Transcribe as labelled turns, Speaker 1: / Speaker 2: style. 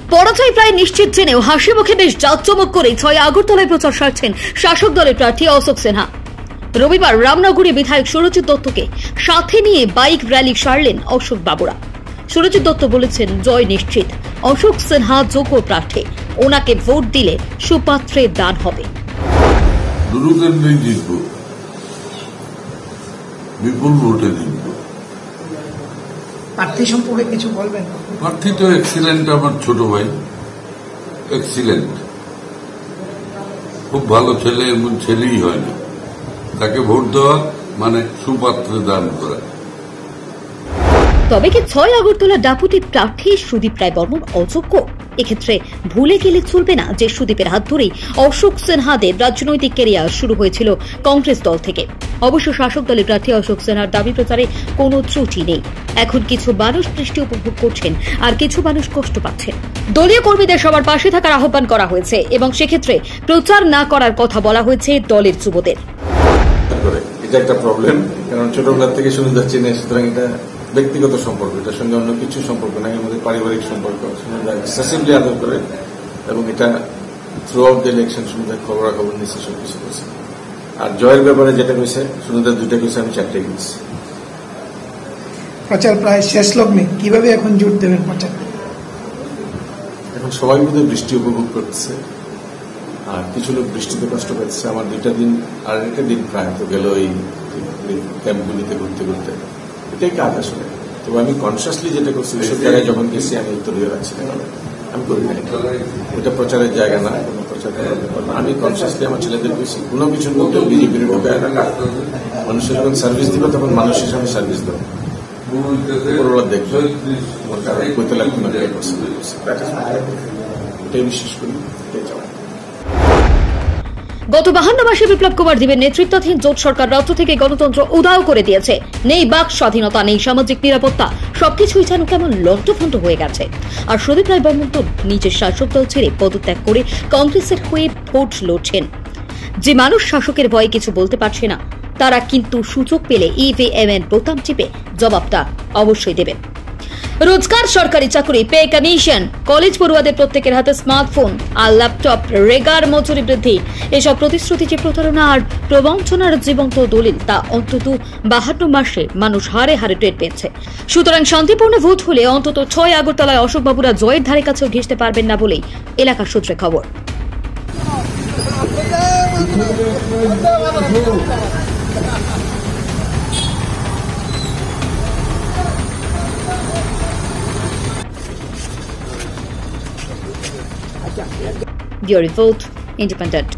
Speaker 1: পরাজয় প্রায় নিশ্চিত জেনেও হাসি মুখে বেশ জাঁকজমক করে 6 আগরতলায় প্রচার সারছেন শাসক দলের প্রার্থী অশোক সিনহা। রবিবার রামনগরে বিধায়ক সুরজিৎ দত্তকে সাথে নিয়ে বাইক র্যালি সারলেন অশোক বাবুরা। সুরজিৎ দত্ত বলেছেন, জয় নিশ্চিত, অশোক সিনহা যোগ্য প্রার্থী, ওনাকে ভোট দিলে সুপাত্রের দান হবে।
Speaker 2: বিপুল ভোটে জিতব।
Speaker 3: প্রার্থী সম্পর্কে কিছু বলবেন?
Speaker 2: প্রার্থী তো এক্সিলেন্ট, আমার ছোট ভাই, এক্সিলেন্ট, খুব ভালো ছেলে, এমন ছেলেই হয় না। তাকে ভোট দেওয়া মানে সুপাত্রে দান করা।
Speaker 1: তবে কি 6 আগরতলা ডেপুটি প্রার্থী সুদীপ রায় বর্মন অযোগ্য? এক্ষেত্রে ভুলে গেলে চলবে না যে সুদীপের হাত ধরেই অশোক সিনহাদের রাজনৈতিক ক্যারিয়ার শুরু হয়েছিল কংগ্রেস দল থেকে। অবশ্য শাসক দলের প্রার্থী অশোক সিনহার দাবি প্রচারে কোনো ত্রুটি নেই। এখন কিছু মানুষ বৃষ্টি উপভোগ করছেন আর কিছু মানুষ কষ্ট পাচ্ছেন। দলীয় কর্মীদের সবার পাশে থাকার আহ্বান করা হয়েছে এবং সেক্ষেত্রে প্রচার না করার কথা বলা হয়েছে দলের যুবদের।
Speaker 4: এটা একটা প্রবলেম, কারণ ছোটবেলা থেকে শুনে যাচ্ছি না, সুতরাং এটা ব্যক্তিগত সম্পর্ক, এটার সঙ্গে অন্য কিছু সম্পর্ক নাই, আমাদের পারিবারিক সম্পর্ক। এক্সেসিভলি আদর করে এবং এটা থ্রু আউট দ্য ইলেকশন সুনিদার খবরাখবর নিচ্ছে, সবকিছু করছে। আর জয়ের ব্যাপারে যেটা কইছে, সুনিদার 2টা কইছে, আমি 4টে গেছি।
Speaker 3: প্রচার প্রায় শেষ লগ্নে, কিভাবে এখন জোর দেবেন প্রচার?
Speaker 4: এখন সবাই বোধহয় বৃষ্টি উপভোগ করতেছে, আর কিছু লোক বৃষ্টিতে কষ্ট পাচ্ছে। আমার 2টা দিন আর একটা দিন প্রায় তো গেল এই ক্যাম্পগুলিতে ঘুরতে ঘুরতে, এটাই কাজ আসলে। তবে আমি কনসিয়াসলি যেটা করছি, এসব জায়গায় যখন গেছি আমি উত্তর দিয়ে রাখছি না, আমি করি না, এটা প্রচারের জায়গা না, কোনো প্রচার করার ব্যাপার না। আমি কনসিয়াসলি আমার ছেলেদের বেশি কোনো কিছুর মধ্যে বিজেপির ঢোকে না। মানুষের যখন সার্ভিস দিবে তখন মানুষ হিসাবে সার্ভিস দেবে, দেখবে করতে লাগবে না, এটাই বিশ্বাস করি, এটাই চাই।
Speaker 1: গত 52 মাসে বিপ্লব কুমার দেবের নেতৃত্বাধীন জোট সরকার রাজ্য থেকে গণতন্ত্র উধাও করে দিয়েছে। নেই বাক স্বাধীনতা, নেই সামাজিক নিরাপত্তা, সবকিছুই যেন কেমন লন্ডভন্ড হয়ে গেছে। আর সুদীপ রায় বর্মন তো নিজের শাসক দল ছেড়ে পদত্যাগ করে কংগ্রেসের হয়ে ভোট লড়ছেন। যে মানুষ শাসকের ভয়ে কিছু বলতে পারছে না, তারা কিন্তু সুযোগ পেলে ইভিএম এর বোতাম টিপে জবাবটা অবশ্যই দেবেন। রোজগার, সরকারি চাকরি, পে কমিশন, কলেজ পড়ুয়াদের প্রত্যেকের হাতে স্মার্টফোন আর ল্যাপটপ, রেগার মজুরি বৃদ্ধি, এসব প্রতিশ্রুতি যে প্রতারণা আর প্রবঞ্চনার জীবন্ত দলিল, তা অন্তত 52 মাসে মানুষ হারে হারে টের পেয়েছে। সুতরাং শান্তিপূর্ণ ভোট হলে অন্তত 6 আগরতলায় অশোকবাবুরা জয়ের ধারে কাছেও ঘেঁষতে পারবেন না বলেই এলাকার সূত্রে খবর। Bureau Report, Independent.